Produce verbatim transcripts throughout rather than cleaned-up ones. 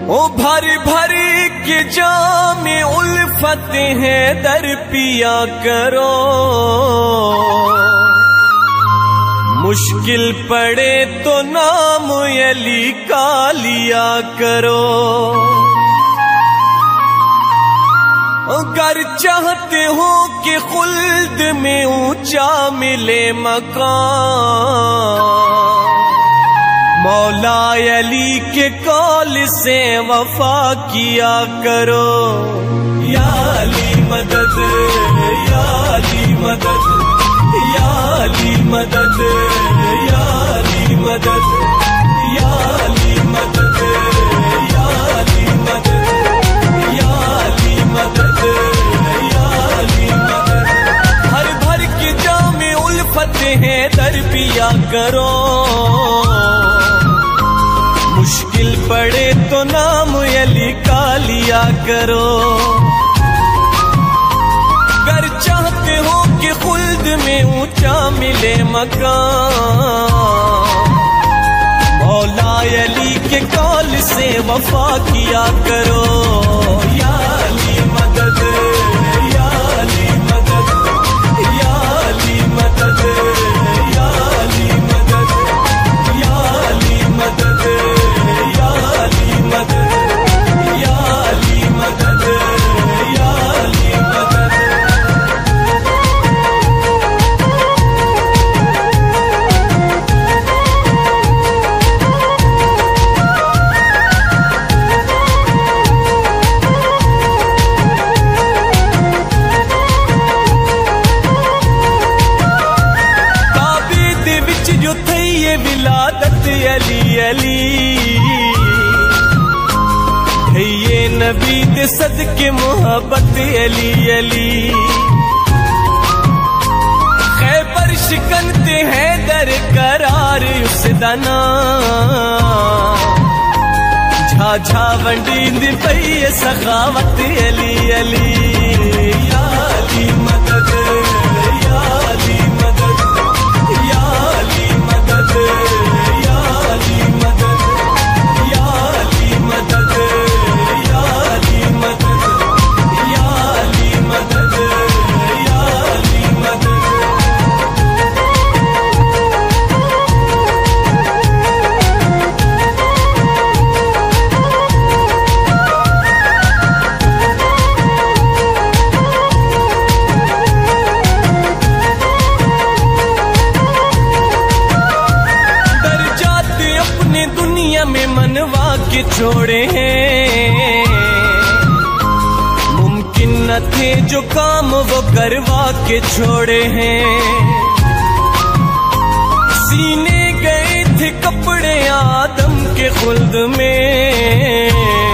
ओ भरी भरी के जाम उल्फत है दर पिया करो, मुश्किल पड़े तो नाम अली का लिया करो। अगर चाहते हो कि खुल्द में ऊंचा मिले मकान, मौला अली के कौल से वफा किया करो। या अली मदद, या अली मदद, या अली मदद, या अली मदद, या अली मदद, या अली मदद, या अली मदद, या अली मदद। हर भर के जामे उल्फत है दर पिया करो, मुश्किल पड़े तो नाम अली का लिया करो। अगर चाहते हो कि खुल्द में ऊंचा मिले मकान, मौला अली के कौल से वफा किया करो। या अली मदद, या अली मदद, या अली मदद, या अली मदद, या अली मदद, या अली मदद, या अली मदद, या अली मदद। विलादत अली अली ये नबी दे सदके मोहब्बत अली अली। खैबर शिकनते हैं दर करार उस दना, झाझा वंडी दी पई सखावत अली अली। या अली मदद, या अली मदद, या अली मदद, या अली मदद, या अली मदद, या अली मदद, या अली मदद, या अली मदद। में मनवा के छोड़े हैं, मुमकिन न थे जो काम वो करवा के छोड़े हैं। सीने गए थे कपड़े आदम के खुल्द में,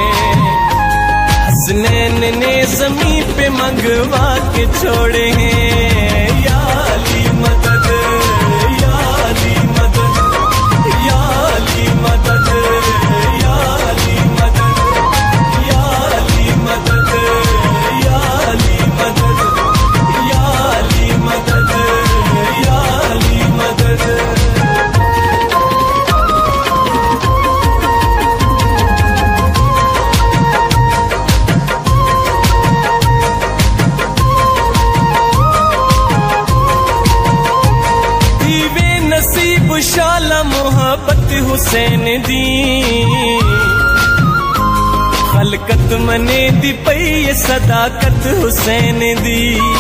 हसनैन ने ज़मीन पे मंगवा के छोड़े हैं। या अली मदद, या अली मदद, या अली मदद, या अली मदद, या अली मदद, या अली मदद, या अली मदद, या अली मदद। दीवे नसीब शाला मोहब्बत हुसैन दी, खलकत मने दी पई सदाकत हुसैन दी।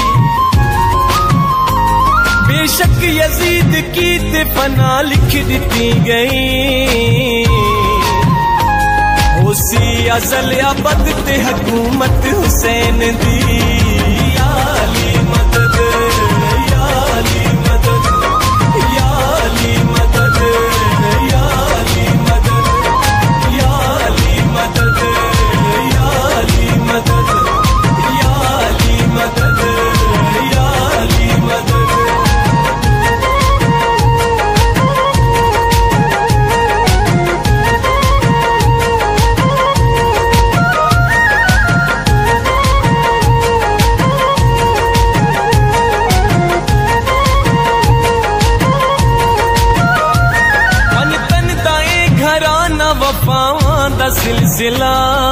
बेशक यजीद की ते फना लिख दी गई, उसी अज़ल अबद ते हुकूमत हुसैन दी। या अली मदद, या अली मदद, या अली मदद, या अली मदद, या अली मदद, या अली मदद, या अली मदद, या अली मदद। सिलसिला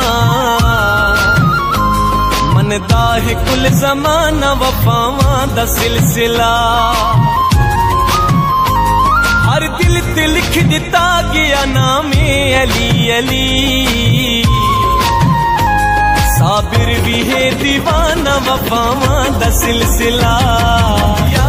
मनदा है कुल ज़माना वफावां दा सिलसिला। हर दिल ते लिख दिता गया नामे अली अली, साबिर भी है दीवाना वफावां दा सिलसिला।